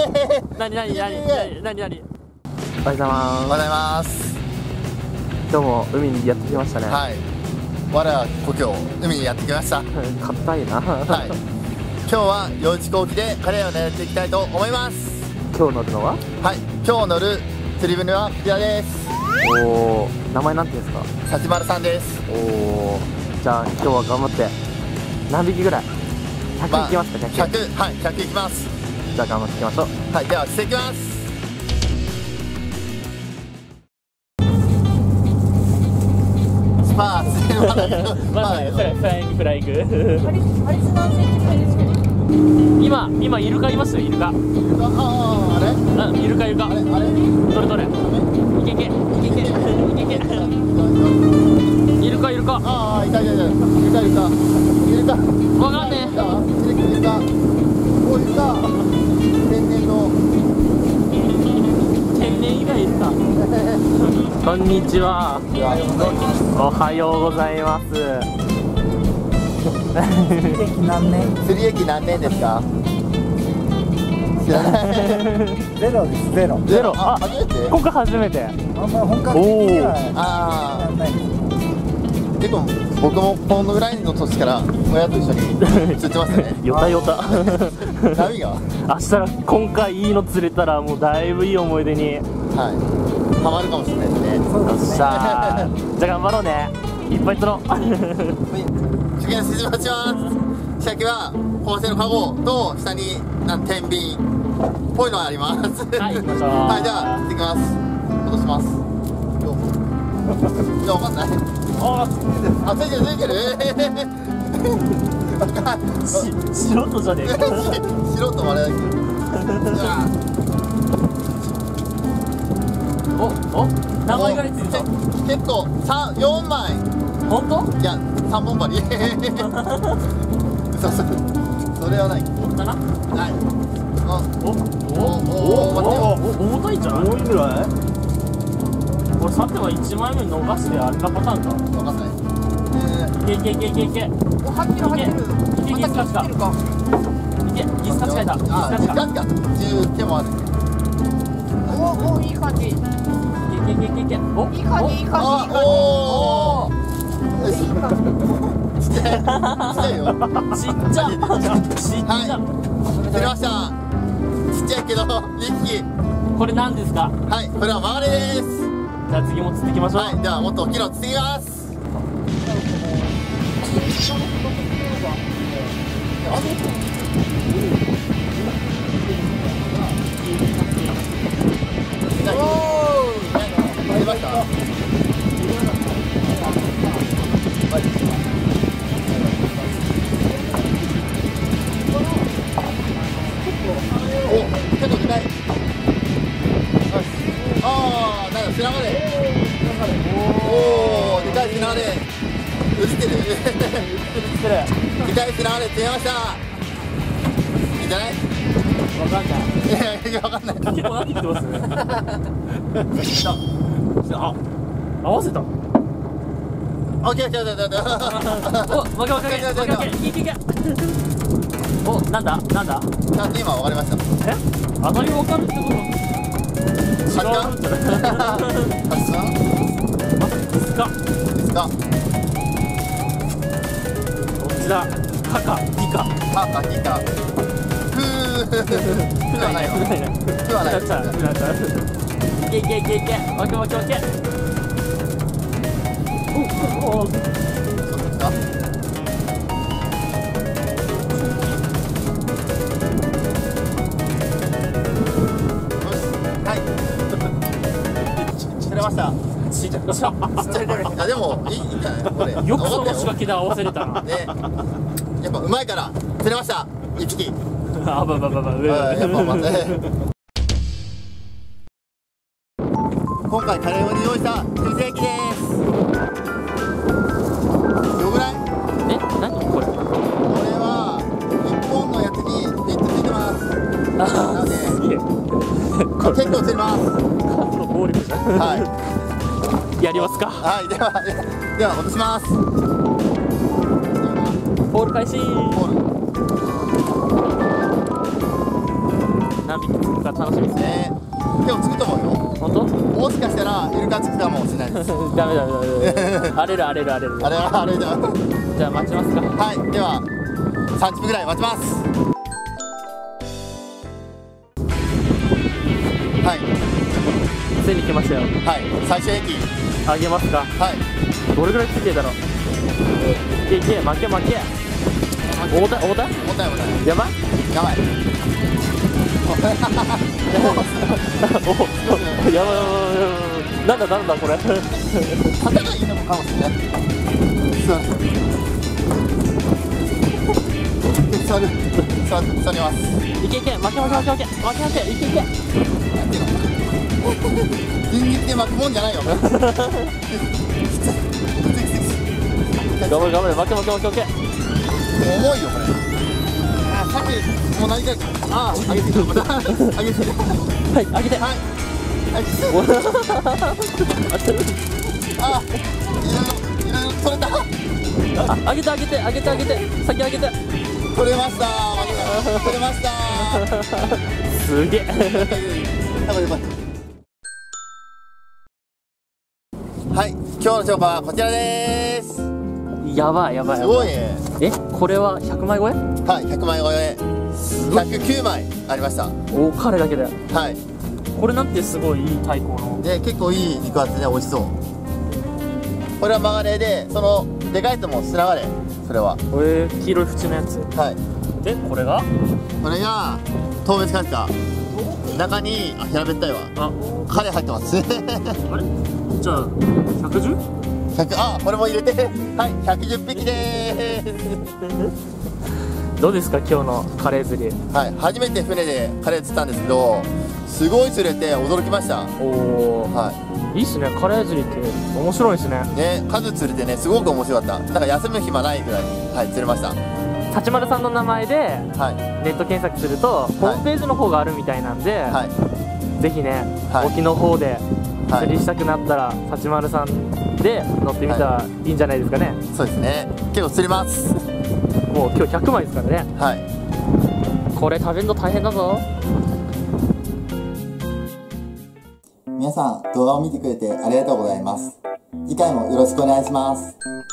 なになになになになに。 おはようございます。 おはようございます。 今日も海にやってきましたね。 はい。我ら故郷海にやってきました。 硬いな。 はい。今日は夜市港沖でカレーを狙っていきたいと思います。 今日乗るのは？ はい。今日乗る釣り船はこちらです。 おお、名前なんていうんですか？ さちまるさんです。 おお、じゃあ今日は頑張って何匹ぐらい？100いきますか？ 100、はい、100いきます。 じゃあ頑張っていきましょう。 はい、ではしていきます。スパーツまずフライングフライング。 あれ何センチぐらいですか？ 今イルカいますよ、イルカ。 あれイルカイルカ。 あれどれどれ。いけいけいけいけいけいけ。イルカイルカ。 ああ、いたいたいた。いるかいるか。いるか。 わかんねえ。 いるか。お、いるか。天然の。 天然以外いるか。こんにちは。おはようございます。 釣り歴何年ですか？知らない。 ゼロです、ゼロ。 ゼロ。あ、 初めて？ 今回初めて。 あんまり本格的にはあやんないです。 あ、結構僕もこのぐらいの年から親と一緒に釣ってましたね。 よたよた。 波が。 明日ら今回いいの釣れたらもうだいぶいい思い出に。 はい。ハマるかもしれないですね。 そうよっしですね。 ゃー。じゃあ頑張ろうね。いっぱい釣ろう。 次の指示待ちます。先は放射のカゴと下に天秤っぽいのがあります。 はい行きましょう。 はい、じゃあ行ってきます。戻します。いや、わかんない。あ、ついてるついてる。 素人じゃねえか。 素人もあれだけど。 お何枚ぐらいついてた？ 結構4枚。 本当？ いや、3本針。嘘、それはない。 おったな。 ない。あ、 重たいんじゃない？ 多いぐらい？ これさては1枚目逃してあれなパターンか。 わかんない。 いけいけいけいけいけ。 お、入ってる入ってる。 いけギスカチカ。いけギスカチカいた。ギスあ、 カチカ。 ガチか。10手もある。 お、いい感じ。いい感いけいけいけいけ。おじ、いい感じ、いい感じ。 おー。ちっちゃいよ。 ちっちゃ。ちっちゃ。 釣れました。ちっちゃいけど2匹。 これ何ですか？ はい、これはマガレです。 じゃあ次も釣っていきましょう。 はい、ではもっと大きいの釣っていきます。出ました。お、結構でかい。ああ、なんだ、砂まで。おお、でかい砂まで。映ってる。でかい砂まで釣れました。いいんじゃない？ わかんない。 いや、わかんない。 結構なってきてますね。あ、合わせた。 オッケーオッケーオッケーオッケー。 お、負け負け負け負け負け。いけいけ。お、なんだなんだ。 ちゃんと今わかりました。 え？当たり分かるってこと？違う。 ハチさん？ スカ。 ですか？ こっちだ。カカ、ギカ。 あ、ギター。ふはないわ。ふはない。 いけいけいけいけ。負け負け負け。お、 そうですか？はい。釣れました。 ちっちゃ。 いや、でもいいんじゃない？これ。 よくその仕掛けで合わせれたな。 ね。やっぱうまいから釣れました。1匹。 あばばばば。 やっぱまず今回カレー用に用意した燻製機です。どぐらい？ え、何これ？ これは1本のやつに3つついてます。なのですげえ。 結構釣れます。 暴力じゃん。 はい。 やりますか。 はい、では落とします。 ポール開始。 ポール。 何匹？ ダメダメダメ。荒れる荒れる荒れる。 あれはあれじゃん。 じゃあ待ちますか。 はい、では30分ぐらい待ちます。はいついに来ましたよ。 はい、最終駅。 あげますか。 はいどれぐらいついてるだろう。いけいけ、負け負け。大田大田。 重たい重たい。 やばい。 やばい。 おやばいやばいやばい。なんだなんだこれ。 肩がいいのかもしれない。座ります。 いけいけ、負け負け負け負け負け負け、いけいけ。 人力で巻くもんじゃないよ。 頑張れ頑張れ、負け負け負け負け。 重いよこれ。あ、さっきもう何回か。あ、上げてる。また上げてる。 はい、上げて。 はい。はい。あ、いろいろ取れた。 あ、上げて上げて上げて上げて、先上げて。 取れました。取れました。 すげえ。 やばいやばい。はい、今日の評価はこちらです。 やばいやばいすやばい。 ごいね。 え、これは100枚超え？ はい、100枚超え。109枚ありました。 お、彼だけだよ。 はい。 これなんてすごいいい太鼓の。 で、結構いい肉厚で美味しそう。これは曲がれで、そのでかいとも砂がれ。それは。 黄色い縁のやつ。 はい。 で、これが？ これが当別カルタ。中に平べったいわ。 あ、 カレー入ってます。 あれ？じゃあ 110？ 100、あ、これも入れて、はい、110匹でーす。 どうですか今日のカレー釣り？ はい、初めて船でカレー釣ったんですけど、すごい釣れて驚きました。 おお、 はいいいっすね。カレー釣りって面白いですね。 い。ね、数釣れてね、すごく面白かった。なんか休む暇ないぐらい、はい、釣れました。 立丸さんの名前ではい、 ネット検索すると、ホームページの方があるみたいなんで、 はい、 ぜひね、 はい沖の方ではい釣りしたくなったら、立丸さんで乗ってみたらいいんじゃないですかね。 そうですね。結構釣れます。 もう今日100枚ですからね。 はい。 これ食べるの大変だぞ。 皆さん、動画を見てくれてありがとうございます。次回もよろしくお願いします。